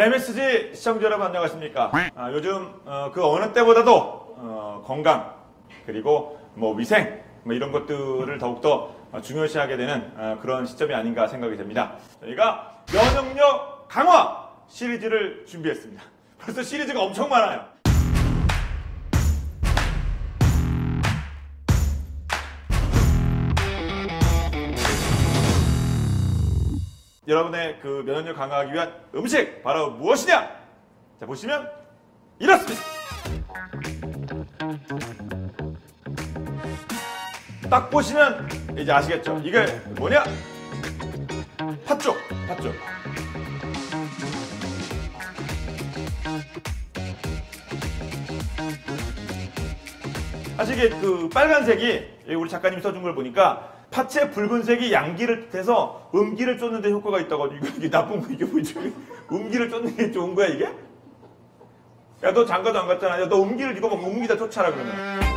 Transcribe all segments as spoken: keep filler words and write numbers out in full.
자, 엠에스지 시청자 여러분 안녕하십니까. 아, 요즘 어, 그 어느 때보다도 어, 건강 그리고 뭐 위생 뭐 이런 것들을 더욱더 중요시하게 되는 어, 그런 시점이 아닌가 생각이 됩니다. 저희가 면역력 강화 시리즈를 준비했습니다. 벌써 시리즈가 엄청 많아요. 여러분의 그 면역력 강화하기 위한 음식 바로 무엇이냐? 자, 보시면 이렇습니다. 딱 보시면 이제 아시겠죠? 이게 뭐냐? 팥죽, 팥죽. 사실 이게 그 빨간색이 우리 작가님 써준 걸 보니까 팥의 붉은색이 양기를 뜻해서 음기를 쫓는 데 효과가 있다고. 이거 이게 나쁜 거 이게 뭐지? 음기를 쫓는 게 좋은 거야 이게? 야, 너 장가도 안 갔잖아. 야, 너 음기를 이거 막 음기다 쫓아라 그러면.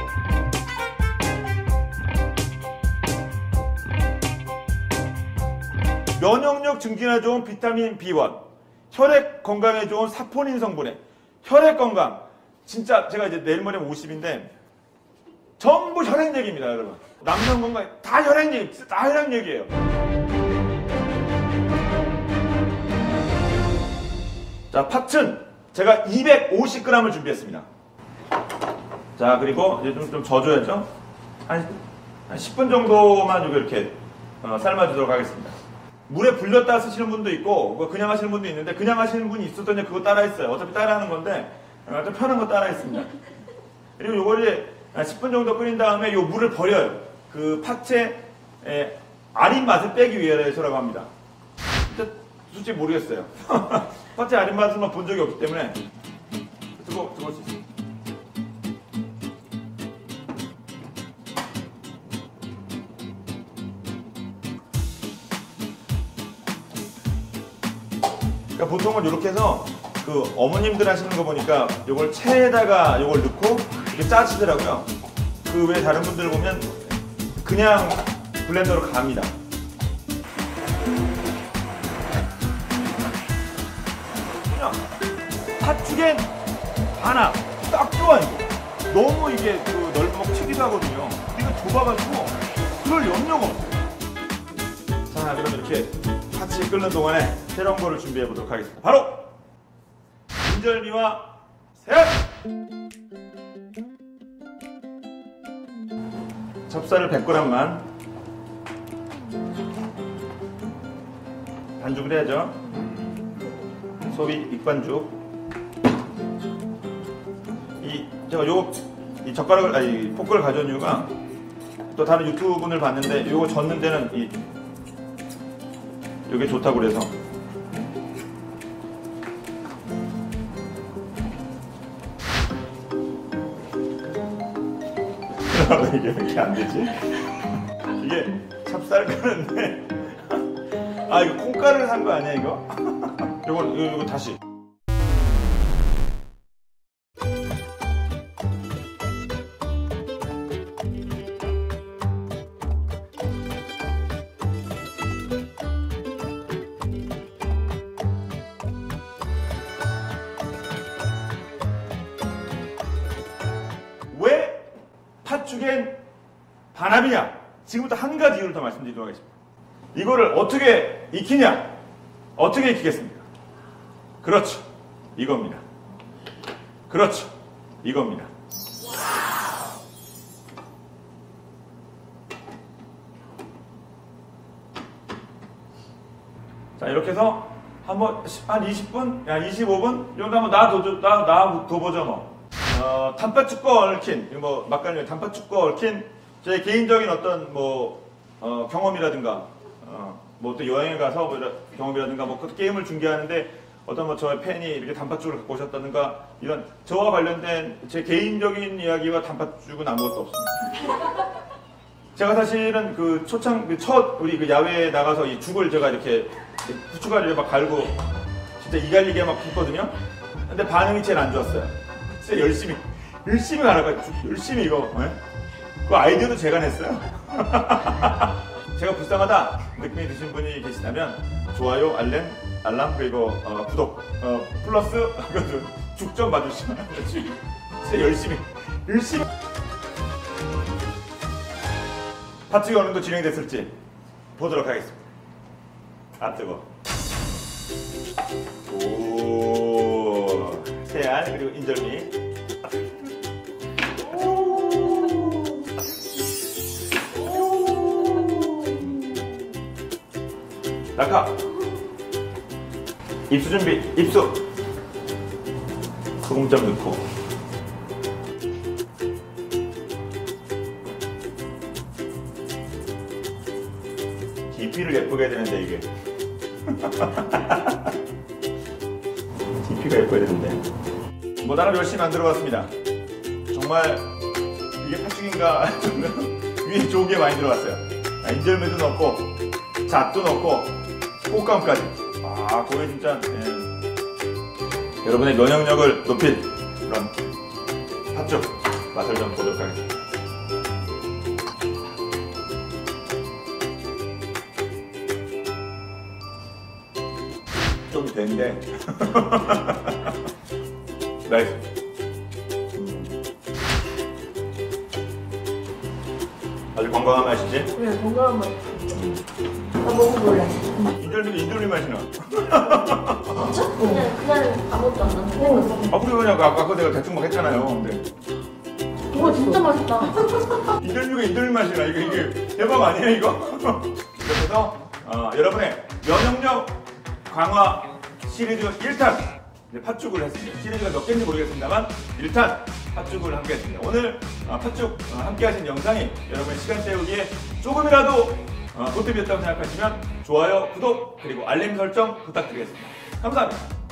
면역력 증진에 좋은 비타민 비 원, 혈액 건강에 좋은 사포닌 성분에 혈액 건강. 진짜 제가 이제 내일 모레면 오십인데 전부 혈액 얘기입니다, 여러분. 남성 건강 다 혈액 얘기, 다 혈액 얘기예요. 자, 팥은 제가 이백오십 그램을 준비했습니다. 자, 그리고 이제 좀, 좀 져줘야죠. 한, 한 십 분 정도만 이렇게 어, 삶아주도록 하겠습니다. 물에 불렸다 쓰시는 분도 있고 그냥 하시는 분도 있는데 그냥 하시는 분이 있었더니 그거 따라했어요. 어차피 따라하는 건데 좀 편한 거 따라했습니다. 그리고 요거를 십 분 정도 끓인 다음에 요 물을 버려요. 그 팥의 에, 아린 맛을 빼기 위해서라고 합니다. 진짜 솔직히 모르겠어요. 팥의 아린 맛을 본 적이 없기 때문에 뜨거, 뜨거울 수 있어요. 그러니까 보통은 이렇게 해서 그 어머님들 하시는 거 보니까 요걸 체에다가 요걸 넣고 이렇게 짜시더라고요. 그 외에 다른 분들 보면 그냥 블렌더로 갑니다. 그냥 팥죽엔 하나 딱 좋아 이거. 너무 이게 그 넓고 튀기도 하거든요. 이거 좁아가지고 그럴 염려가 없어요. 자, 그럼 이렇게 팥이 끓는 동안에 새로운 거를 준비해 보도록 하겠습니다. 바로 인절미와 새알! 찹쌀을 백 그램만 반죽을 해야죠. 소위 익반죽. 이 제가 요 이 젓가락을 아니 포크를 가져온 이유가 또 다른 유튜브 분을 봤는데 요거 젓는 데는 이 요게 좋다고 그래서. 이게 왜 이렇게 안 되지? 이게 찹쌀 끓는데 아 이거 콩가루를 산 거 아니야 이거? 요거 요거, 요거 다시. 왜 팥죽엔 반합이냐? 지금부터 한 가지 이유를 더 말씀드리도록 하겠습니다. 이거를 어떻게 익히냐? 어떻게 익히겠습니까? 그렇죠. 이겁니다. 그렇죠. 이겁니다. 자, 이렇게 해서 한번 한 이십 분, 야 이십오 분 정도 한번 놔둬, 놔, 놔둬보죠 뭐. 어, 단팥죽과 얽힌, 뭐, 막간을 단팥죽과 얽힌 제 개인적인 어떤 뭐, 어, 경험이라든가, 어, 뭐 또 여행에 가서 뭐 경험이라든가, 뭐, 그 게임을 중계하는데 어떤 뭐 저의 팬이 이렇게 단팥죽을 갖고 오셨다든가, 이런 저와 관련된 제 개인적인 이야기와 단팥죽은 아무것도 없습니다. 제가 사실은 그 초창, 그 첫 우리 그 야외에 나가서 이 죽을 제가 이렇게 후추가루를 막 갈고 진짜 이갈리게 막 붓거든요? 근데 반응이 제일 안 좋았어요. 진짜 열심히, 열심히 가라가 열심히 이거, 네? 그 아이디어도 제가 냈어요. 제가 불쌍하다 느낌이 드신 분이 계시다면 좋아요, 알림, 알람 그리고 어, 구독 어, 플러스 죽 좀 봐주시면 진짜 열심히 열심히 팥죽이 어느 정도 진행됐을지 보도록 하겠습니다. 아 뜨거. 오 새알 그리고 인절미. 낙하 입수 준비 입수 소금 좀 넣고 디피를 예쁘게 해야 되는데 이게 디피가 예뻐야 되는데 뭐 나름 열심히 만들어봤습니다. 정말 이게 팥죽인가 위에 좋은 게 많이 들어갔어요. 인절미도 넣고 잣도 넣고 꽃감까지. 아, 그게 진짜 예. 여러분의 면역력을 높일 그런 팥죽 맛을 좀 보도록 하겠습니다. 좀 된데 나이스. 음. 아주 건강한 맛이지? 그래, 건강한 맛. 나 먹어볼래. 인절미 인절미 맛이 나. 진짜? 그냥 그냥 아무것도 안 넣는 아 그래 그냥 아까, 아까 내가 대충 막 했잖아요. 근데 이거 진짜 맛있다. 인절미가 인절미 맛이 나. 이게 이게 대박 아니에요 이거? 그래서 어, 여러분의 면역력 강화 시리즈 일 탄 이제 팥죽을 했습니다. 시리즈가 몇 개인지 모르겠습니다만 일 탄 팥죽을 함께 했습니다. 오늘 어, 팥죽 어, 함께 하신 영상이 여러분의 시간 때우기에 조금이라도 어, 보탬이었다고 생각하시면 좋아요, 구독, 그리고 알림 설정 부탁드리겠습니다. 감사합니다.